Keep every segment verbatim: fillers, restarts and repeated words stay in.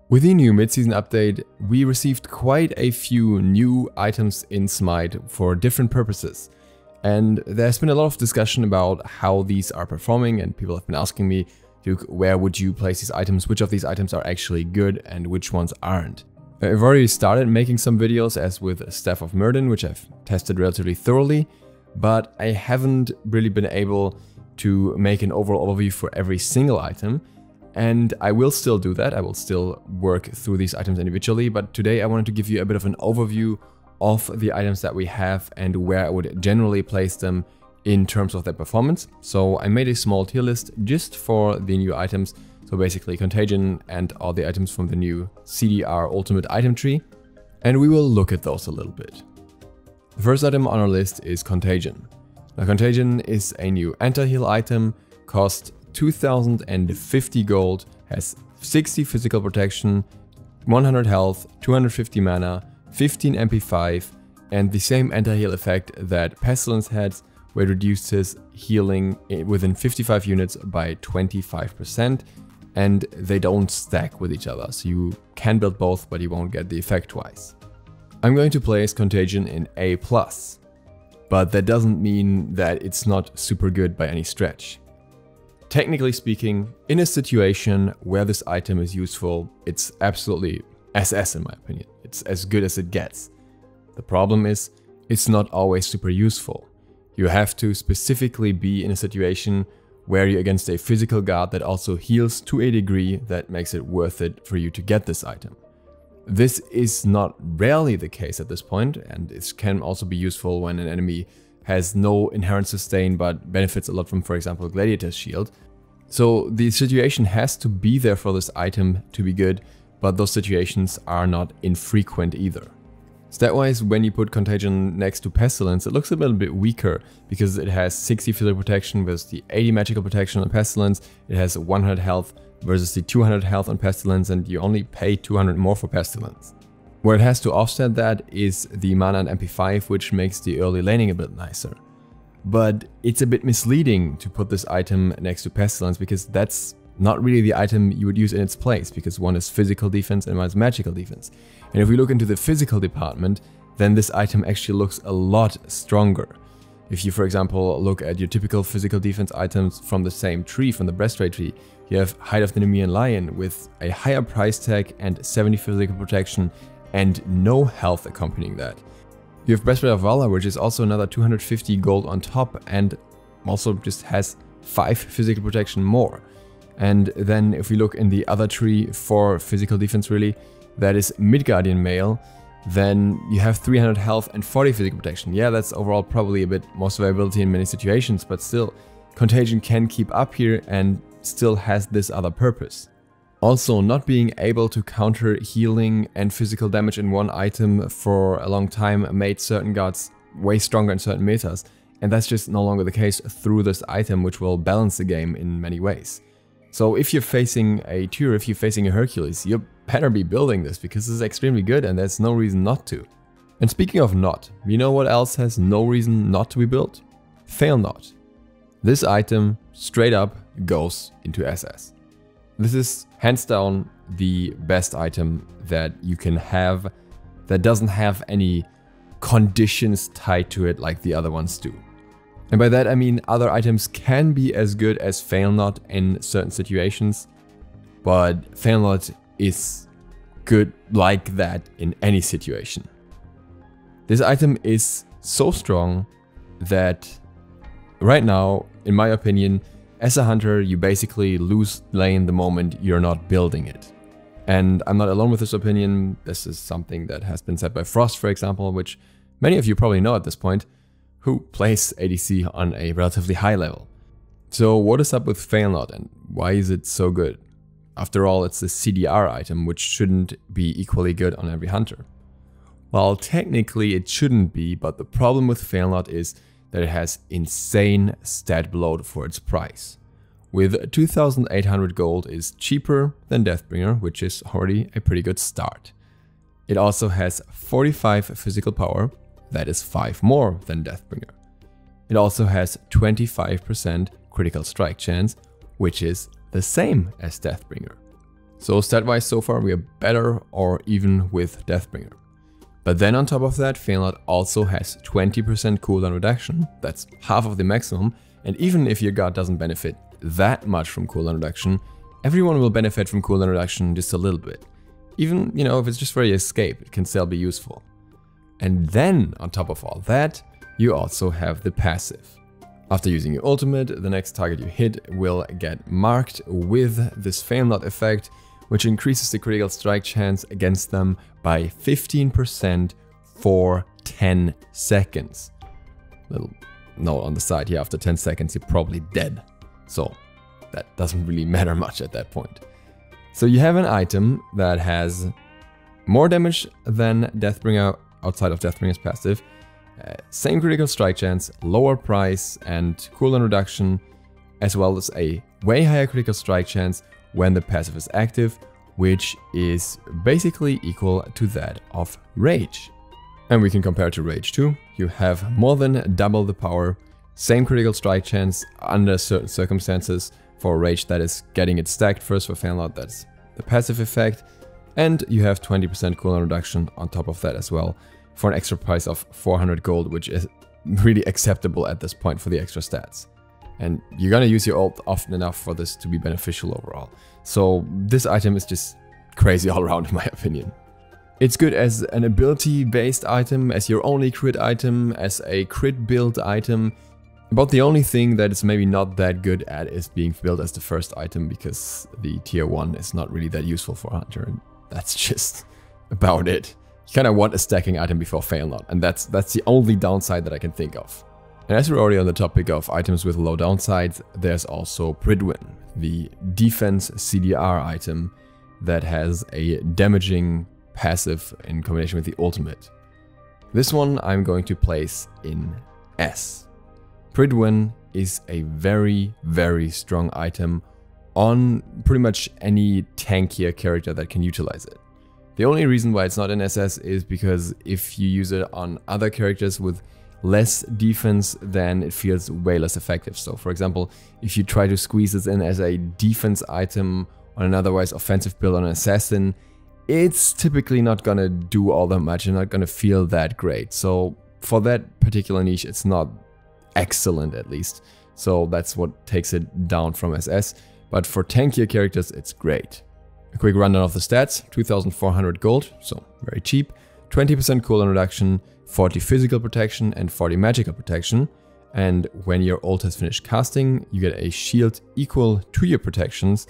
With the new mid-season update, we received quite a few new items in SMITE for different purposes. And there's been a lot of discussion about how these are performing, and people have been asking me, Duke, where would you place these items? Which of these items are actually good and which ones aren't? I've already started making some videos, as with Staff of Myrddin, which I've tested relatively thoroughly, but I haven't really been able to make an overall overview for every single item. And I will still do that, I will still work through these items individually, but today I wanted to give you a bit of an overview of the items that we have and where I would generally place them in terms of their performance. So I made a small tier list just for the new items, so basically Contagion and all the items from the new C D R Ultimate Item Tree, and we will look at those a little bit. The first item on our list is Contagion. Now Contagion is a new anti-heal item, costs two thousand fifty gold, has sixty physical protection, one hundred health, two hundred fifty mana, fifteen M P five, and the same anti-heal effect that Pestilence has, where it reduces healing within fifty-five units by twenty-five percent, and they don't stack with each other, so you can build both, but you won't get the effect twice. I'm going to place Contagion in A plus, but that doesn't mean that it's not super good by any stretch. Technically speaking, in a situation where this item is useful, it's absolutely S S in my opinion. It's as good as it gets. The problem is, it's not always super useful. You have to specifically be in a situation where you're against a physical guard that also heals to a degree that makes it worth it for you to get this item. This is not rarely the case at this point, and it can also be useful when an enemy has no inherent sustain but benefits a lot from, for example, Gladiator's Shield. So the situation has to be there for this item to be good, but those situations are not infrequent either. Stat-wise, when you put Contagion next to Pestilence, it looks a little bit weaker because it has sixty physical protection versus the eighty magical protection on Pestilence. It has one hundred health versus the two hundred health on Pestilence, and you only pay two hundred more for Pestilence. Where it has to offset that is the mana and M P five, which makes the early laning a bit nicer. But it's a bit misleading to put this item next to Pestilence, because that's not really the item you would use in its place, because one is physical defense and one is magical defense. And if we look into the physical department, then this item actually looks a lot stronger. If you, for example, look at your typical physical defense items from the same tree, from the breastplate tree, you have Hide of the Nemean Lion with a higher price tag and seventy physical protection and no health accompanying that. You have Breastplate of Valor, which is also another two hundred fifty gold on top and also just has five physical protection more. And then if we look in the other tree for physical defense really, that is Midgardian Mail, then you have three hundred health and forty physical protection. Yeah, that's overall probably a bit more survivability in many situations, but still, Contagion can keep up here and still has this other purpose. Also, not being able to counter healing and physical damage in one item for a long time made certain guards way stronger in certain metas, and that's just no longer the case through this item, which will balance the game in many ways. So if you're facing a Tyr, if you're facing a Hercules, you better be building this, because this is extremely good and there's no reason not to. And speaking of not, you know what else has no reason not to be built? Fail Not. This item straight up goes into S S. This is hands down the best item that you can have that doesn't have any conditions tied to it like the other ones do. And by that I mean other items can be as good as Fail Not in certain situations, but Fail Not is good like that in any situation. This item is so strong that right now, in my opinion, as a hunter, you basically lose lane the moment you're not building it. And I'm not alone with this opinion. This is something that has been said by Frost, for example, which many of you probably know at this point, who plays A D C on a relatively high level. So what is up with Fail Not and why is it so good? After all, it's a C D R item, which shouldn't be equally good on every hunter. Well, technically it shouldn't be, but the problem with Fail Not is that it has insane stat load for its price. With two thousand eight hundred gold is cheaper than Deathbringer, which is already a pretty good start. It also has forty-five physical power, that is five more than Deathbringer. It also has twenty-five percent critical strike chance, which is the same as Deathbringer. So stat-wise so far we are better or even with Deathbringer. But then on top of that, Beanland also has twenty percent cooldown reduction, that's half of the maximum, and even if your god doesn't benefit that much from cooldown reduction, everyone will benefit from cooldown reduction just a little bit. Even, you know, if it's just for your escape, it can still be useful. And then, on top of all that, you also have the passive. After using your ultimate, the next target you hit will get marked with this Beanland effect, which increases the critical strike chance against them by fifteen percent for ten seconds. Little note on the side here, after ten seconds you're probably dead. So that doesn't really matter much at that point. So you have an item that has more damage than Deathbringer outside of Deathbringer's passive, uh, same critical strike chance, lower price and cooldown reduction, as well as a way higher critical strike chance when the passive is active, which is basically equal to that of Rage. And we can compare it to Rage too. You have more than double the power, same critical strike chance under certain circumstances. For Rage, that is getting it stacked first. For Beanland, that's the passive effect. And you have twenty percent cooldown reduction on top of that as well, for an extra price of four hundred gold, which is really acceptable at this point for the extra stats. And you're gonna use your ult often enough for this to be beneficial overall. So this item is just crazy all around in my opinion. It's good as an ability based item, as your only crit item, as a crit build item. About the only thing that it's maybe not that good at is being built as the first item, because the tier one is not really that useful for Hunter, and that's just about it. You kind of want a stacking item before Beanland, and that's that's the only downside that I can think of. And as we're already on the topic of items with low downsides, there's also Pridwen, the defense C D R item that has a damaging passive in combination with the ultimate. This one I'm going to place in S. Pridwen is a very, very strong item on pretty much any tankier character that can utilize it. The only reason why it's not in S S is because if you use it on other characters with less defense, then it feels way less effective. So for example, if you try to squeeze this in as a defense item on an otherwise offensive build on an assassin, it's typically not gonna do all that much and not gonna feel that great. So for that particular niche, it's not excellent at least. So that's what takes it down from S S. But for tankier characters, it's great. A quick rundown of the stats: two thousand four hundred gold, so very cheap, twenty percent cooldown reduction, forty physical protection and forty magical protection. And when your ult has finished casting, you get a shield equal to your protections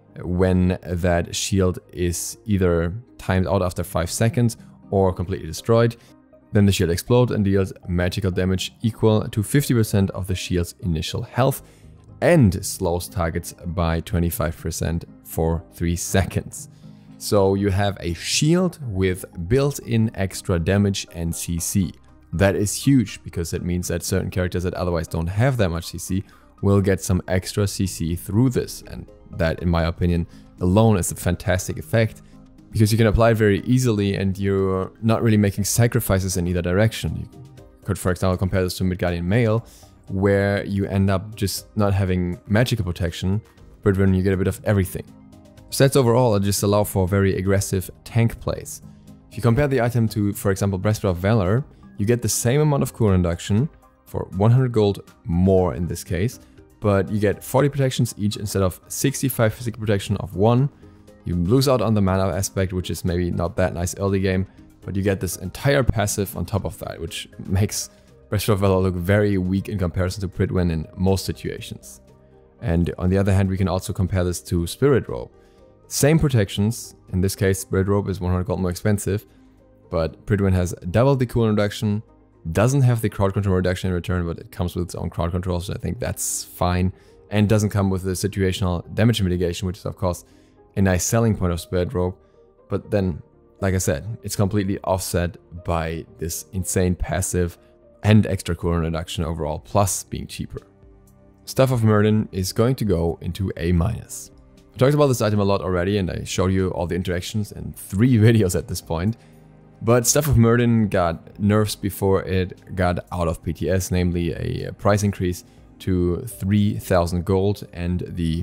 when that shield is either timed out after five seconds or completely destroyed. Then the shield explodes and deals magical damage equal to fifty percent of the shield's initial health, and slows targets by twenty-five percent for three seconds. So you have a shield with built-in extra damage and C C. That is huge, because it means that certain characters that otherwise don't have that much C C will get some extra C C through this, and that, in my opinion, alone is a fantastic effect, because you can apply it very easily and you're not really making sacrifices in either direction. You could, for example, compare this to Midgardian Male, where you end up just not having magical protection, but when you get a bit of everything. Stats overall just allow for very aggressive tank plays. If you compare the item to, for example, Breastplate of Valor, you get the same amount of cooldown reduction, for one hundred gold more in this case, but you get forty protections each instead of sixty-five physical protection of one. You lose out on the mana aspect, which is maybe not that nice early game, but you get this entire passive on top of that, which makes Breastplate of Valor look very weak in comparison to Pridwen in most situations. And on the other hand, we can also compare this to Spirit Robe. Same protections, in this case Spirit Robe is one hundred gold more expensive, but Pridwen has double the cooldown reduction, doesn't have the crowd control reduction in return, but it comes with its own crowd control, so I think that's fine, and doesn't come with the situational damage mitigation, which is of course a nice selling point of Spirit Robe. But then, like I said, it's completely offset by this insane passive and extra cooldown reduction overall, plus being cheaper. Staff of Myrddin is going to go into A minus. I talked about this item a lot already, and I showed you all the interactions in three videos at this point. But Staff of Myrddin got nerfs before it got out of P T S, namely a price increase to three thousand gold and the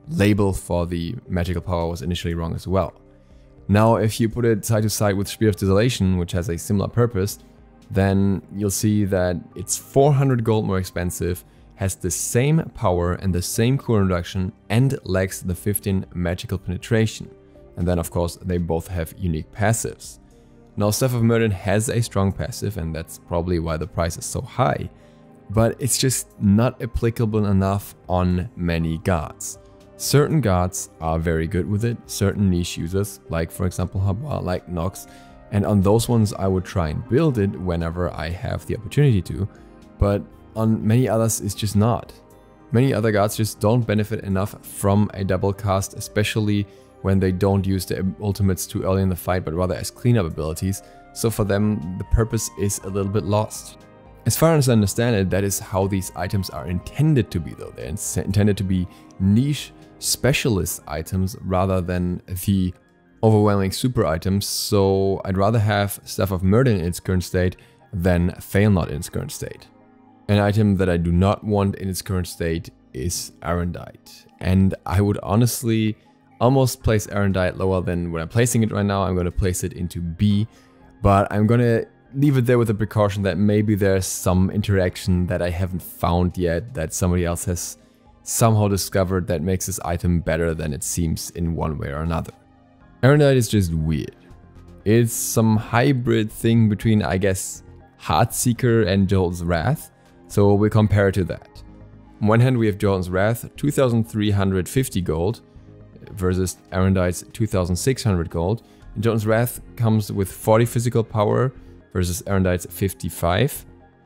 label for the magical power was initially wrong as well. Now, if you put it side to side with Spear of Desolation, which has a similar purpose, then you'll see that it's four hundred gold more expensive, has the same power and the same cooldown reduction, and lacks the fifteen magical penetration. And then of course they both have unique passives. Now Staff of Myrddin has a strong passive, and that's probably why the price is so high, but it's just not applicable enough on many gods. Certain gods are very good with it, certain niche users, like for example Habwa, like Nox, and on those ones I would try and build it whenever I have the opportunity to, but on many others it's just not. Many other gods just don't benefit enough from a double cast, especially when they don't use the ultimates too early in the fight, but rather as cleanup abilities, so for them the purpose is a little bit lost. As far as I understand it, that is how these items are intended to be though. They're intended to be niche specialist items rather than the overwhelming super items, so I'd rather have Staff of Myrddin in its current state than Failnaught in its current state. An item that I do not want in its current state is Arondight, and I would honestly almost place Arondight lower than when I'm placing it right now. I'm going to place it into B, but I'm going to leave it there with the precaution that maybe there's some interaction that I haven't found yet, that somebody else has somehow discovered that makes this item better than it seems in one way or another. Arondight is just weird. It's some hybrid thing between, I guess, Heartseeker and Jolt's Wrath, so we'll compare it to that. On one hand we have Jolt's Wrath, two thousand three hundred fifty gold, versus Arondight's two thousand six hundred gold. And Jolt's Wrath comes with forty physical power versus Arondight's fifty-five.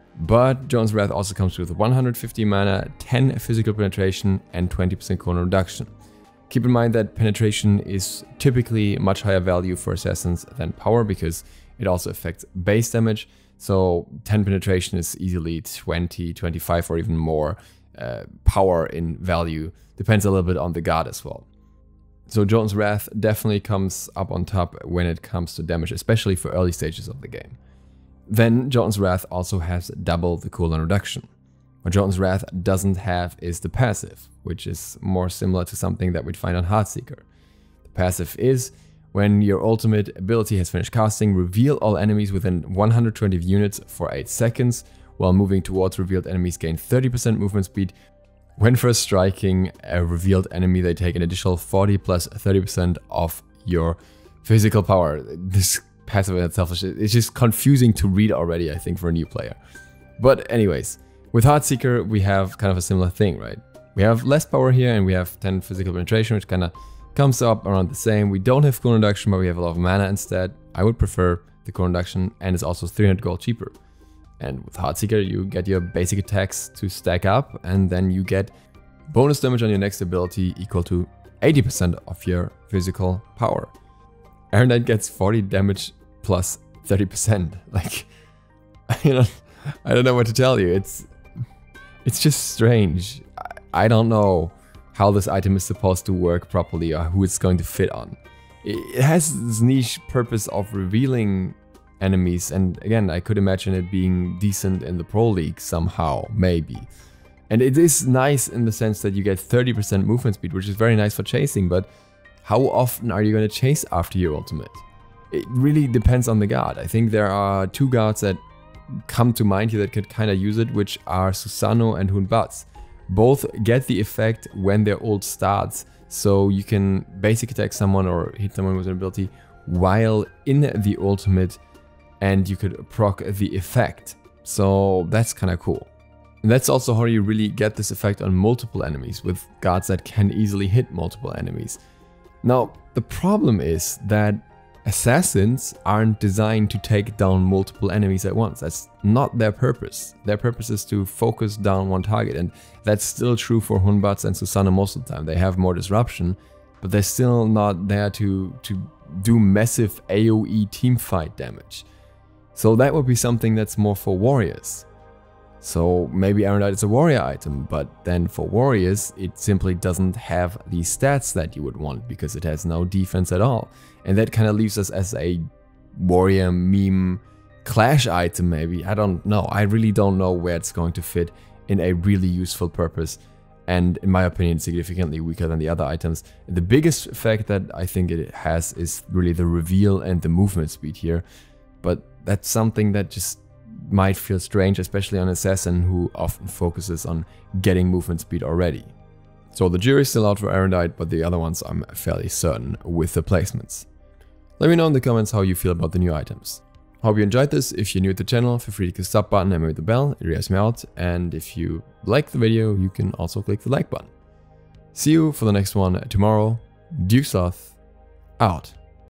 But Jolt's Wrath also comes with one hundred fifty mana, ten physical penetration, and twenty percent cooldown reduction. Keep in mind that penetration is typically much higher value for assassins than power because it also affects base damage. So ten penetration is easily twenty, twenty-five or even more uh, power in value. Depends a little bit on the god as well. So Jolt's Wrath definitely comes up on top when it comes to damage, especially for early stages of the game. Then Jolt's Wrath also has double the cooldown reduction. What Jolt's Wrath doesn't have is the passive, which is more similar to something that we'd find on Heartseeker. The passive is, when your ultimate ability has finished casting, reveal all enemies within one hundred twenty units for eight seconds, while moving towards revealed enemies gain thirty percent movement speed. When first striking a revealed enemy, they take an additional forty plus thirty percent of your physical power. This passive in itself is just confusing to read already, I think, for a new player. But anyways, with Heartseeker we have kind of a similar thing, right? We have less power here and we have ten physical penetration, which kind of comes up around the same. We don't have cooldown reduction, but we have a lot of mana instead. I would prefer the cooldown reduction, and it's also three hundred gold cheaper. And with Heartseeker you get your basic attacks to stack up, and then you get bonus damage on your next ability equal to eighty percent of your physical power. Arondight gets forty damage plus thirty percent. Like, you know, I don't know what to tell you. It's it's just strange. I, I don't know how this item is supposed to work properly or who it's going to fit on. It, it has this niche purpose of revealing enemies, and again, I could imagine it being decent in the Pro League somehow, maybe. And it is nice in the sense that you get thirty percent movement speed, which is very nice for chasing, but how often are you going to chase after your ultimate? It really depends on the god. I think there are two gods that come to mind here that could kind of use it, which are Susano and Hunbatz. Both get the effect when their ult starts, so you can basic attack someone or hit someone with an ability while in the ultimate, and you could proc the effect. So that's kind of cool. And that's also how you really get this effect on multiple enemies, with gods that can easily hit multiple enemies. Now, the problem is that assassins aren't designed to take down multiple enemies at once. That's not their purpose. Their purpose is to focus down one target, and that's still true for Hunbatz and Susano most of the time. They have more disruption, but they're still not there to, to do massive A O E teamfight damage. So that would be something that's more for warriors. So maybe Arondight is a warrior item, but then for warriors it simply doesn't have the stats that you would want because it has no defense at all. And that kind of leaves us as a warrior meme clash item maybe. I don't know. I really don't know where it's going to fit in a really useful purpose and in my opinion significantly weaker than the other items. The biggest effect that I think it has is really the reveal and the movement speed here, but that's something that just might feel strange, especially on Assassin, who often focuses on getting movement speed already. So the jury's still out for Arondight, but the other ones I'm fairly certain with the placements. Let me know in the comments how you feel about the new items. Hope you enjoyed this. If you're new to the channel, feel free to click the sub button and maybe the bell, it really helps me out. And if you like the video, you can also click the like button. See you for the next one tomorrow. DukeSloth out.